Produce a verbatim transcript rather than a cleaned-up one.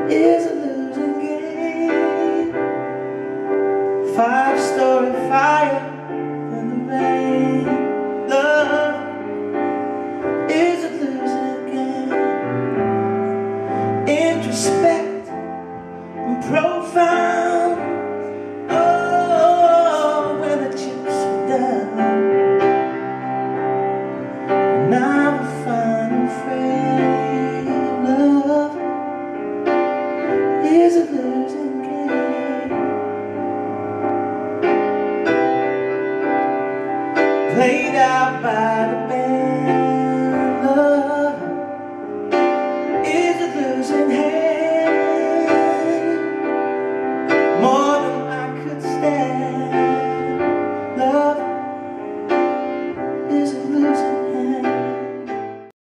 is a losing game. Five-story fire in the rain. Love is a losing game. Introspect and profound. Oh, when the chips are down. Now the final frame. Love is a losing game. Played out by the band. Love is a losing hand.